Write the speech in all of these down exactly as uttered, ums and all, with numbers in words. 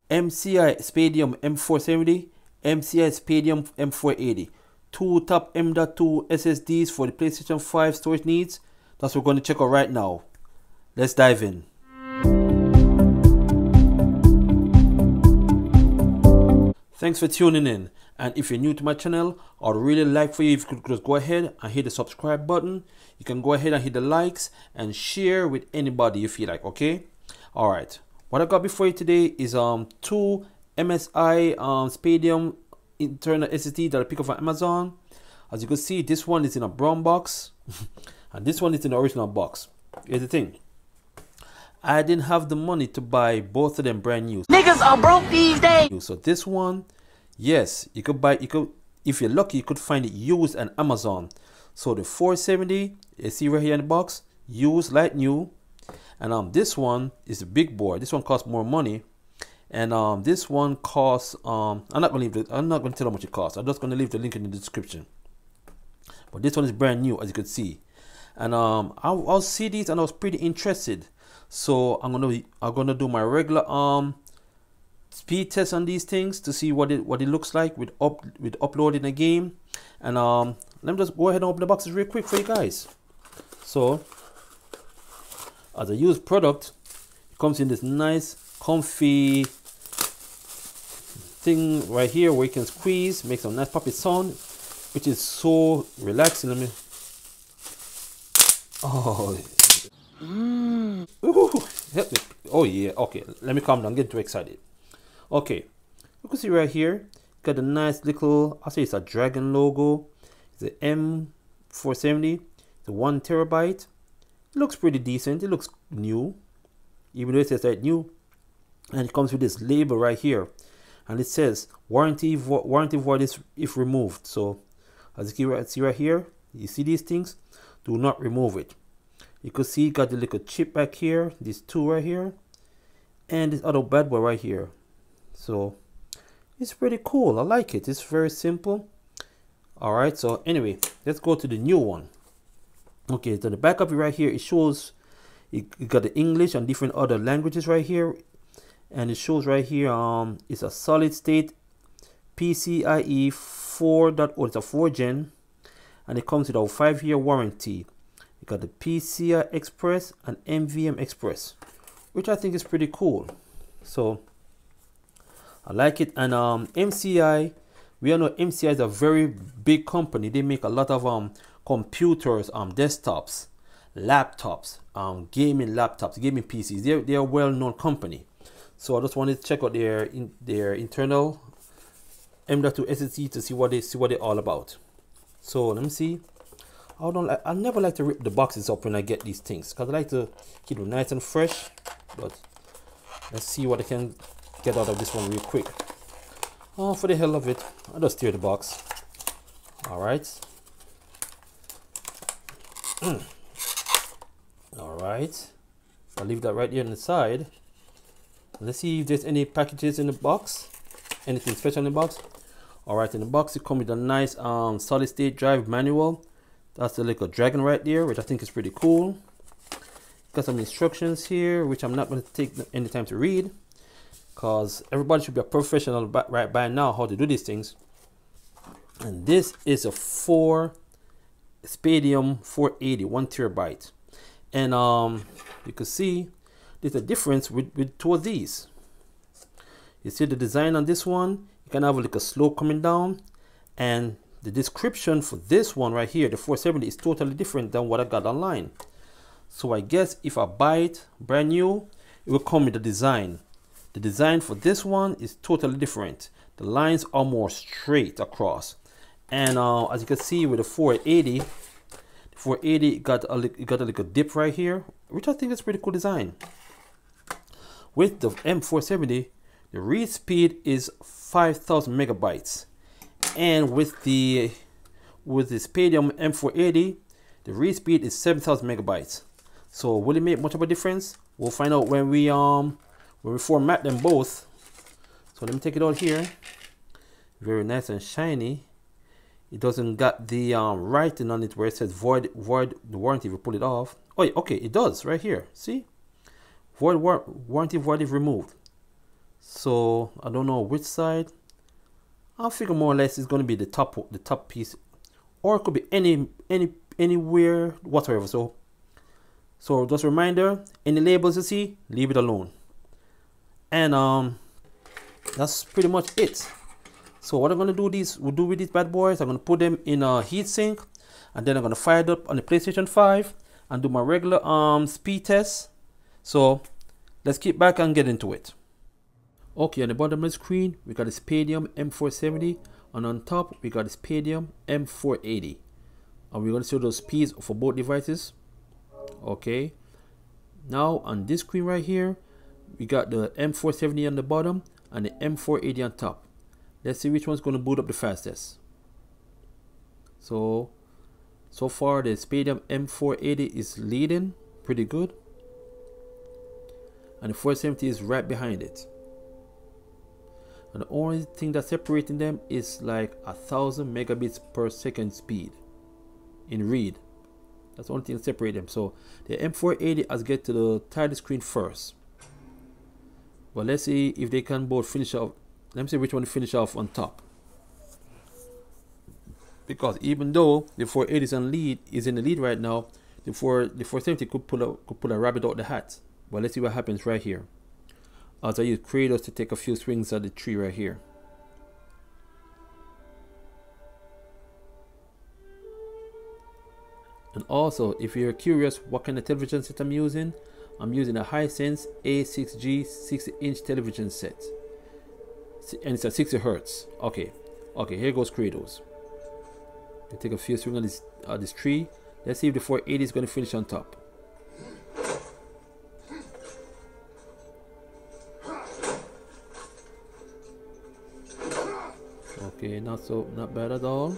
M C I Spadium M four seventy, M C I Spadium M four eighty. Two top M dot two S S Ds for the PlayStation five storage needs. That's what we're going to check out right now. Let's dive in. Thanks for tuning in. And if you're new to my channel, I'd really like for you if you could just go ahead and hit the subscribe button. You can go ahead and hit the likes and share with anybody you feel like, okay? Alright. What I got before you today is um two M S I um Spadium internal S S D that I pick up on Amazon. As you can see, this one is in a brown box and this one is in the original box. Here's the thing. I didn't have the money to buy both of them brand new. Niggas are broke these days. So this one, yes, you could buy, you could, if you're lucky, you could find it used on Amazon. So the four seventy, you see right here in the box, used like new. And um this one is the big boy. This one costs more money. And um this one costs um I'm not gonna leave the, I'm not gonna tell how much it costs. I'm just gonna leave the link in the description. But this one is brand new, as you can see. And um I'll, I'll see these and I was pretty interested. So I'm gonna I'm gonna do my regular um speed test on these things to see what it what it looks like with up with uploading a game. And um let me just go ahead and open the boxes real quick for you guys. So as a used product, it comes in this nice comfy thing right here where you can squeeze, make some nice poppy sound, which is so relaxing. Let me oh mm. Ooh, help me. Oh yeah, okay, let me calm down, I'm getting too excited. Okay, you can see right here, got a nice little, I'll say it's a dragon logo. It's the M four seventy, the one terabyte. It looks pretty decent, it looks new, even though it says that new. And it comes with this label right here, and it says warranty vo warranty void is if removed. So as you can see right here, you see these things, do not remove it. You can see got the little chip back here, these two right here, and this other bad boy right here. So it's pretty cool, I like it, it's very simple. All right, so anyway, let's go to the new one. Okay, so the back of it right here, it shows it, it got the English and different other languages right here, and it shows right here um it's a solid state P C I E four point oh, it's a four gen, and it comes with a five year warranty. You got the P C I Express and M V M Express, which I think is pretty cool. So I like it. And um M C I, we all know M C I is a very big company. They make a lot of um computers, um desktops, laptops, um gaming laptops, gaming P Cs. They're they're a well-known company. So I just wanted to check out their in their internal M dot two S S D to see what they see what they're all about. So let me see. I don't like I never like to rip the boxes up when I get these things because I like to keep them nice and fresh. But let's see what I can get out of this one real quick. Oh, for the hell of it, I'll just tear the box. All right. Mm. All right. I'll leave that right here on the side. Let's see if there's any packages in the box. Anything special in the box. All right, in the box it comes with a nice um solid state drive manual. That's the little dragon right there, which I think is pretty cool. Got some instructions here, which I'm not going to take any time to read, because everybody should be a professional right by now how to do these things. And this is a four Spadium four eighty, one terabyte, and um you can see there's a difference with, with two of these. You see the design on this one, you can have like a slope coming down, and the description for this one right here, the four seventy, is totally different than what I got online. So I guess if I buy it brand new, it will come with the design. The design for this one is totally different. The lines are more straight across. And uh, as you can see with the four eighty, the four eighty got a it got a little dip right here, which I think is pretty cool design. With the M four seventy, the read speed is five thousand megabytes, and with the with the Spadium M four eighty, the read speed is seven thousand megabytes. So will it make much of a difference? We'll find out when we um when we format them both. So let me take it out here. Very nice and shiny. It doesn't got the um, writing on it where it says void void the warranty if you pull it off. Oh yeah, okay, it does right here. See, void war warranty void if removed. So I don't know which side. I figure more or less it's going to be the top the top piece, or it could be any any anywhere whatsoever. So so just a reminder, any labels you see, leave it alone. And um that's pretty much it. So what I'm going to do these we'll do with these bad boys, I'm going to put them in a heatsink, and then I'm going to fire it up on the PlayStation five and do my regular um speed test. So let's keep back and get into it. Okay, on the bottom of the screen we got this Palladium M four seventy, and on top we got this Palladium M four eighty, and we're going to show those speeds for both devices. Okay, now on this screen right here we got the M four seventy on the bottom and the M four eighty on top. Let's see which one's going to boot up the fastest. So so far the Palladium M four eighty is leading pretty good, and the four seventy is right behind it. And the only thing that's separating them is like a thousand megabits per second speed in read. That's the only thing that separates them. So the M four eighty has get to the title screen first. But let's see if they can both finish off. Let me see which one to finish off on top. Because even though the four eighty is in lead is in the lead right now, the four the four seventy could pull a could pull a rabbit out the hat. But let's see what happens right here. As I use Kratos to take a few swings at the tree right here. And also, if you're curious what kind of television set I'm using, I'm using a Hisense A six G sixty inch television set. And it's at sixty hertz. Okay, okay, here goes Kratos. I take a few swings on this, uh, this tree. Let's see if the four eighty is going to finish on top. Okay, not so not bad at all.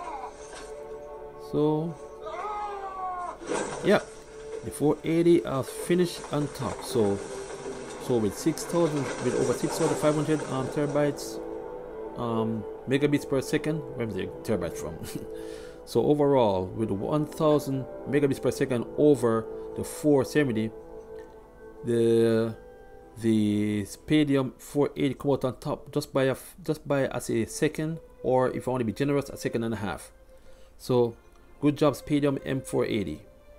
So yeah, the four eighty are finished on top. So so with six thousand with over six thousand five hundred um terabytes um megabits per second, where's the terabytes from? So overall with one thousand megabits per second over the four seventy, the the Palladium four eighty come out on top just by a just by as a second, or if I want to be generous, a second and a half. So good job Palladium M four eighty.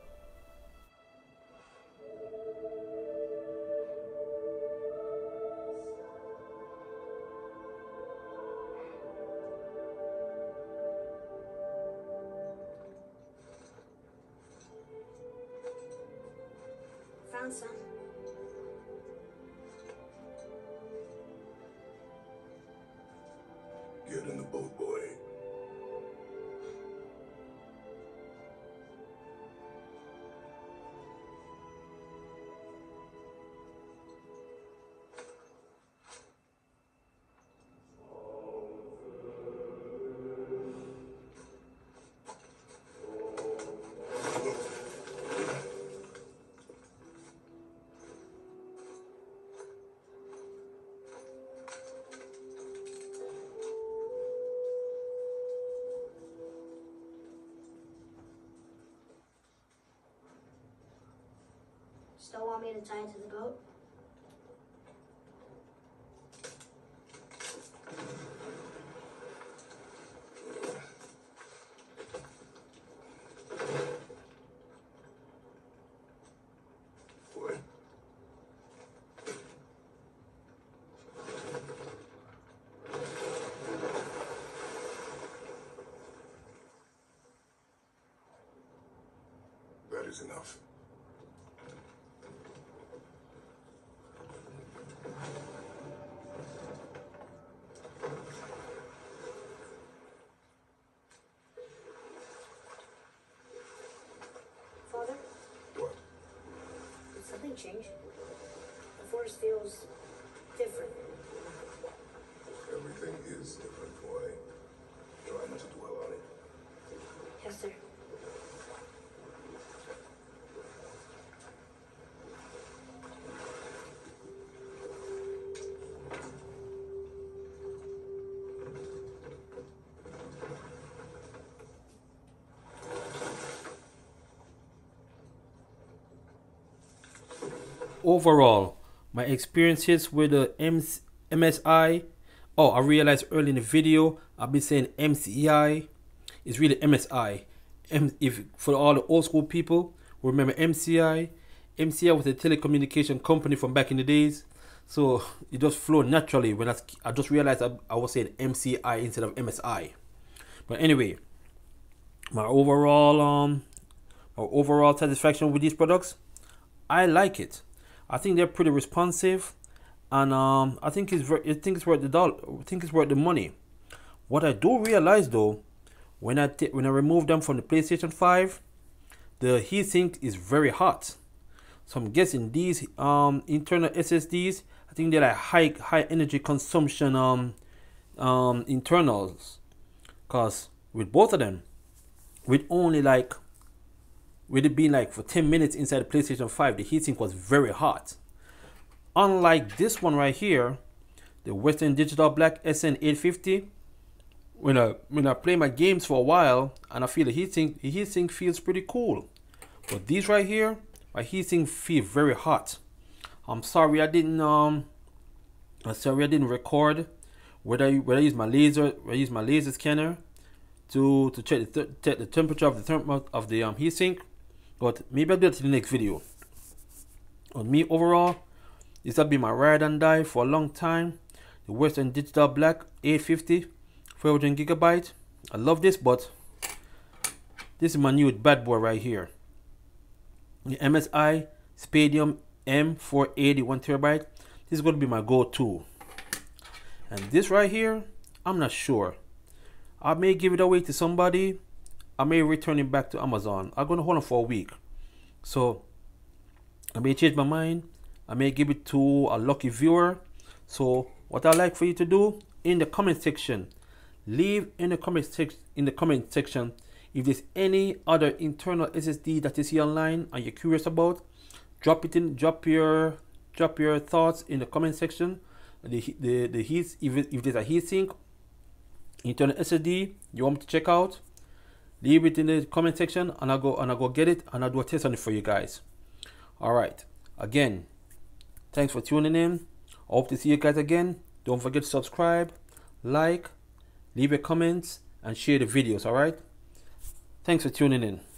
Found some. Get in the boat, boy. Still want me to tie it to the goat? Boy. That is enough. Father, What? did something change? The forest feels different. Everything is different, boy. Try not to dwell on it. Yes, sir. Overall, my experiences with the M S I. Oh, I realized early in the video I've been saying M C I. It's really M S I. M if for all the old school people who remember M C I. M C I was a telecommunication company from back in the days. So it just flowed naturally when I, I just realized I, I was saying M C I instead of M S I. But anyway, my overall um my overall satisfaction with these products, I like it. I think they're pretty responsive, and um I think it's I think it's worth the dollar. I think it's worth the money. What I do realize though, when I when I remove them from the PlayStation five, the heatsink is very hot. So I'm guessing these um internal S S Ds, I think they're like high high energy consumption um um internals, cause with both of them, with only like with it being like for ten minutes inside the PlayStation five, the heatsink was very hot. Unlike this one right here, the Western Digital Black S N eight fifty, when I when I play my games for a while and I feel the heatsink, the heatsink feels pretty cool. But these right here, my heatsink feel very hot. I'm sorry I didn't um I'm sorry I didn't record whether I, whether I use my laser whether I use my laser scanner to to check the, check the temperature of the therm of the um heatsink, but maybe I'll do that in the next video. On me overall, this has been my ride and die for a long time. The Western Digital Black eight fifty, four hundred gigabyte. I love this, but this is my new bad boy right here. The M S I Spadium M four eighty one terabyte. This is going to be my go-to. And this right here, I'm not sure. I may give it away to somebody. I may return it back to Amazon. I'm going to hold it for a week. So I may change my mind. I may give it to a lucky viewer. So what I'd like for you to do in the comment section, leave in the comment section in the comment section if there's any other internal S S D that you see online and you're curious about. Drop it in, drop your drop your thoughts in the comment section. The the the heat, if, if there's a heatsink internal S S D you want me to check out, leave it in the comment section and I'll go and I'll go get it and I'll do a test on it for you guys. Alright. Again, thanks for tuning in. I hope to see you guys again. Don't forget to subscribe, like, leave your comments, and share the videos, alright? Thanks for tuning in.